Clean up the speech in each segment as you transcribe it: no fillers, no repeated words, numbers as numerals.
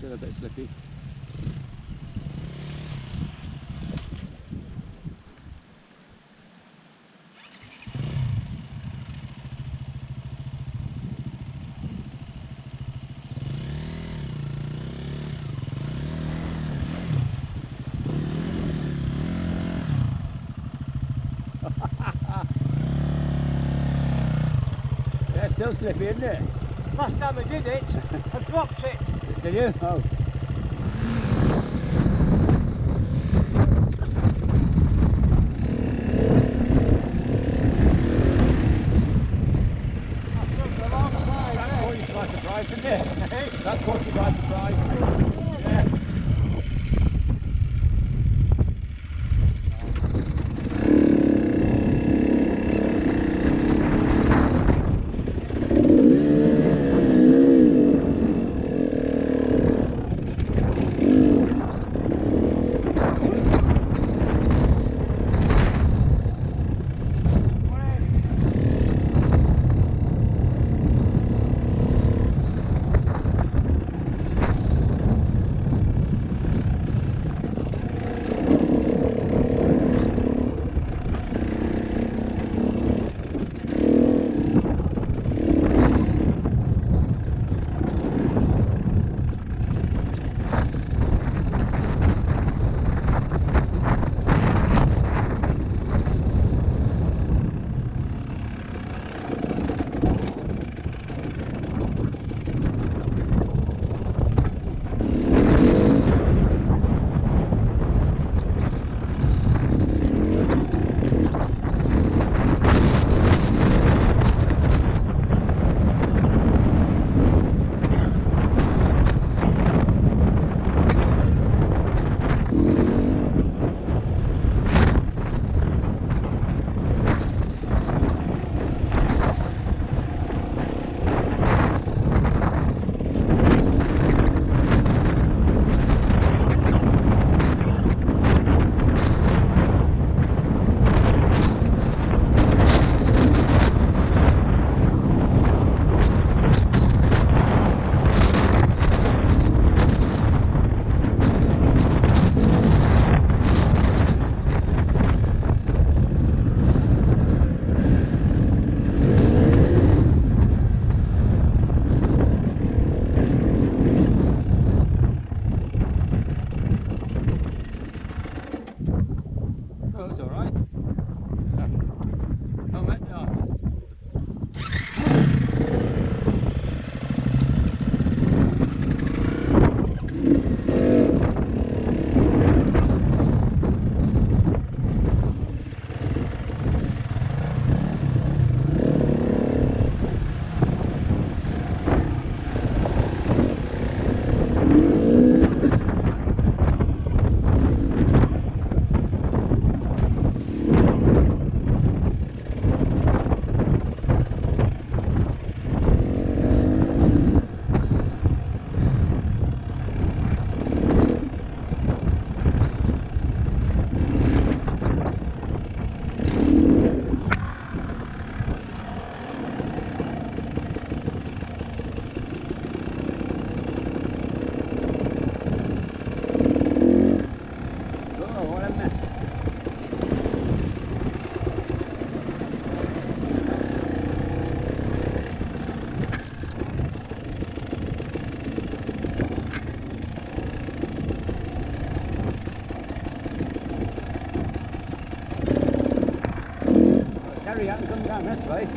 still a bit slippy. Yeah, still slippy, isn't it? Last time I did it, I dropped it. Did you? Oh. That caught you by surprise, didn't it? That caught you by surprise. Yeah. Oh, it's all right. Oh, mate, no. Carry out and come down this way.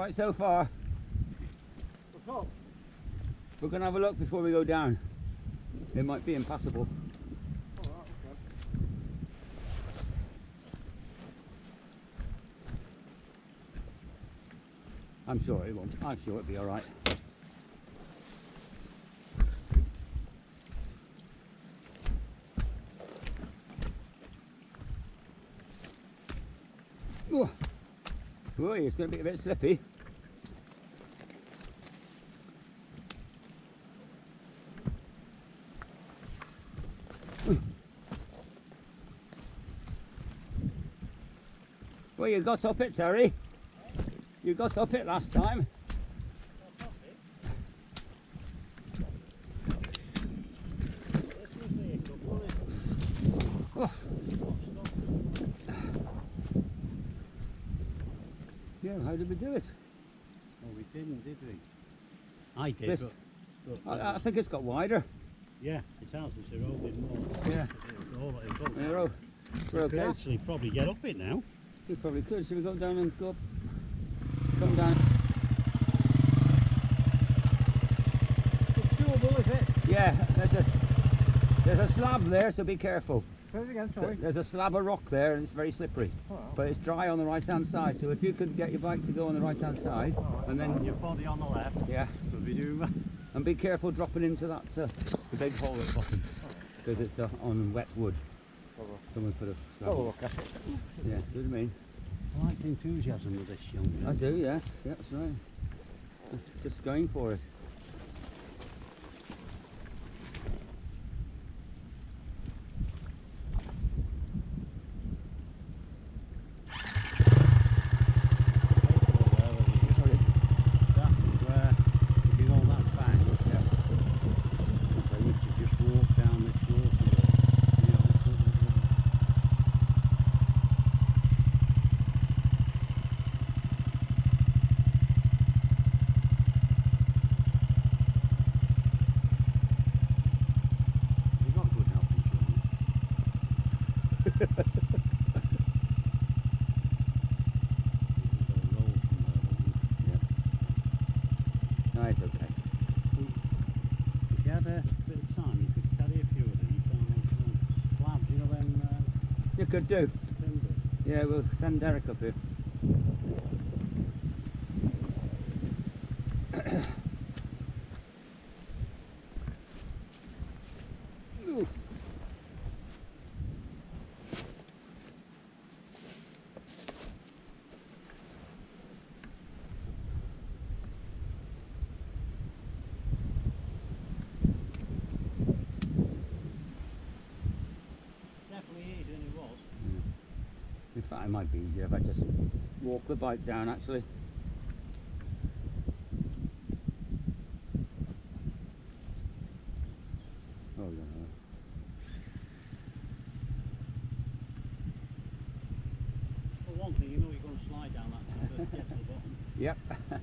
right so far. What's up? We're going to have a look before we go down. It might be impassable. Oh, right, okay. I'm sure it won't. I'm sure it'll be all right. Oh, it's going to be a bit slippy. Well, you got up it, Terry. You got up it last time. Oh. Yeah, how did we do it? Oh, we didn't, did we? I did, This, but I think it's got wider. yeah, it has. It's eroded more. Yeah. It's all it's up. Yeah, we're We could okay. actually probably get up it now. We probably could. Should we go down and go up? Come down. It's doable, is it? Yeah, there's a slab there, so be careful. Say it again, So sorry. there's a slab of rock there, and it's very slippery. Oh, But it's dry on the right hand side, so if you could get your bike to go on the right hand side, and then Your body on the left. yeah, Could be doing that. and be careful dropping into that the big hole at the bottom, because it's on wet wood. Someone put a slab. Oh, look at it. Yeah, see what I mean? I like the enthusiasm of this young man. I do, yes, yeah, that's right. Just going for it. Sorry. That is where, if you go that back, Yeah. so you should just walk down this water. You know, you got good health insurance. You've got a roll from there, haven't you? No, it's okay. If you had a bit of time, you could carry a few of these down onto them slabs, you know, them You could do. timbers. Yeah, we'll send Derek up here. Ooh. Definitely easier than it was. In fact, it might be easier if I just walk the bike down, actually. Oh, yeah. Well, one thing, you know you're going to slide down that to get to the bottom. Yep.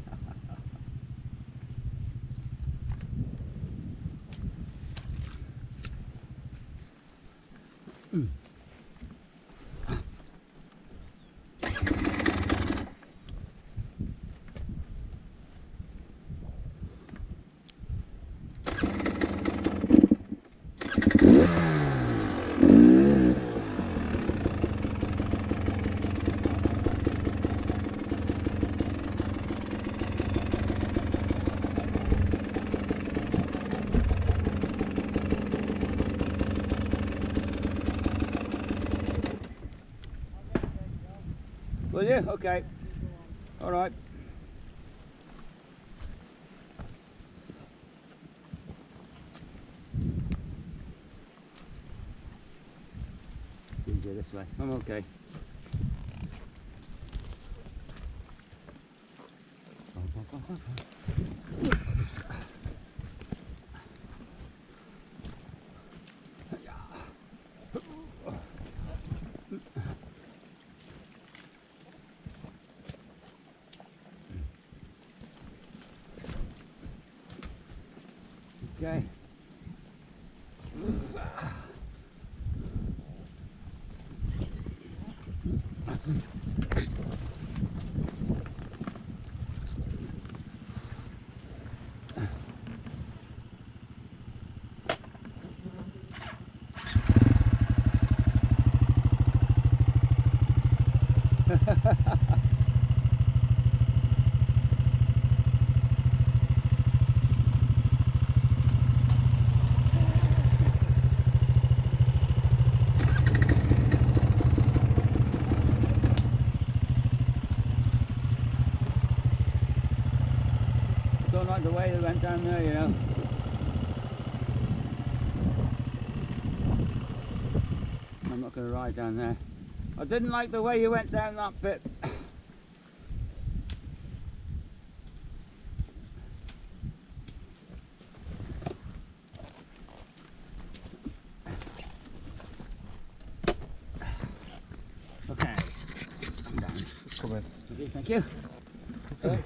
Will you? Okay. All right. It's easier this way. I'm okay. Okay. Don't like the way they went down there, you know. I'm not going to ride down there. I didn't like the way you went down that bit. Okay, I'm down. Come in. Okay, thank you. Okay.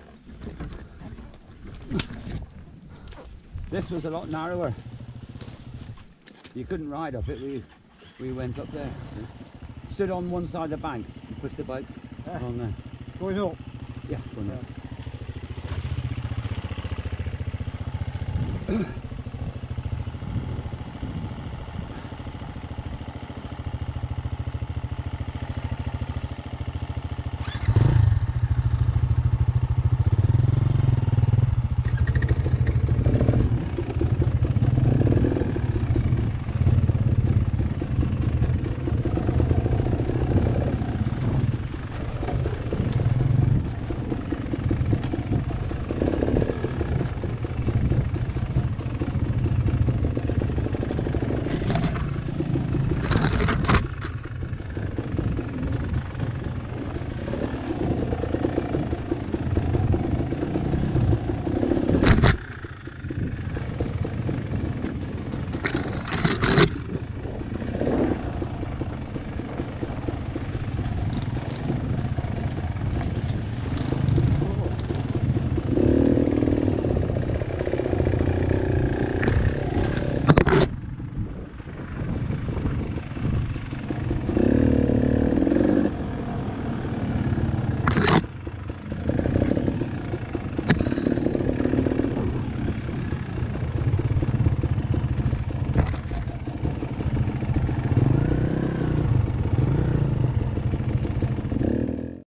This was a lot narrower. You couldn't ride up it. We went up there. Stood on one side of the bank and pushed the bikes on there. Going up. Yeah, going up.